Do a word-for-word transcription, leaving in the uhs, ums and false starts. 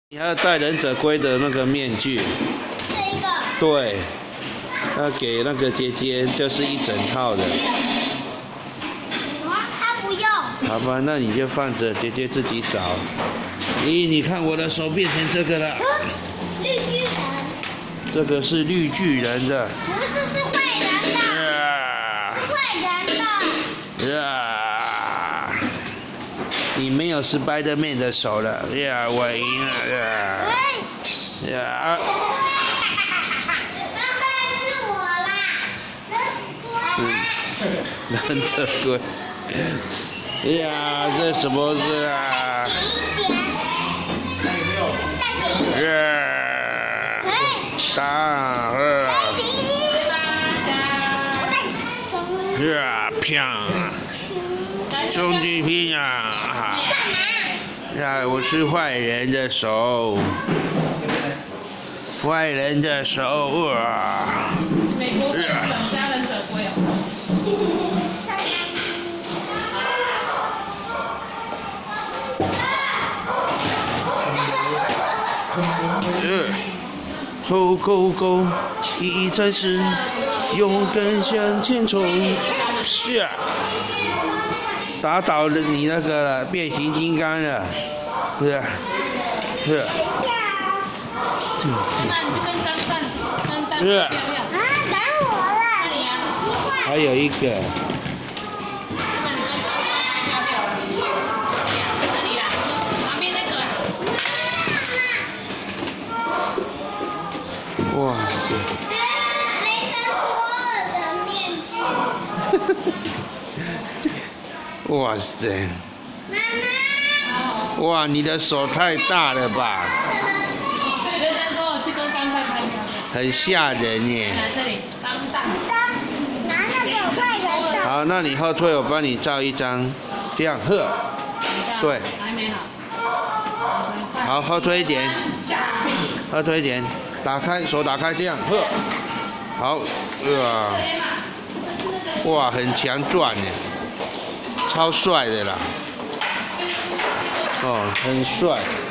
你还要戴忍者龟的那个面具。 这一个。 对，要给那个姐姐，就是一整套的。 啊，他不用。 好吧，那你就放着，姐姐自己找。咦，你看我的手变成这个了。 啊、绿巨人。 这个是绿巨人的。 不是，是坏人的。啊、是坏人的。 啊！你没有Spider-Man的手了，呀，我赢了，呀！呀！ 妈妈是我啦，忍者龟。 忍者龟。呀，这什么字啊？ 紧一点。 呀！打二。呀，啪！兄弟拼啊！呀，我是坏人的手，坏人的手啊！ 美国队长加忍者龟哦。 呃，抽勾勾，一站式，勇敢向前冲，是。打倒了你那个了，变形金刚了，是啊，是。 那你就跟钢弹、钢弹是。 啊，打我了！ 那你啊， 奇怪。 还有一个。 那你跟钢弹掉掉了。哪里啦？旁边那个啦。 哇塞！ 雷神索尔的面具。 哇塞！ 妈妈。 哇，你的手太大了吧！ 雷神索尔去跟钢弹拍照。 很吓人耶。 来这里，钢弹。 拿那个坏人的。 好，那你后退，我帮你照一张，这样呵。对。 还没好。 好，后退一点，后退一点，打开手，打开这样呵。好，哇，哇，很强壮耶。超帅的啦！哦，很帅。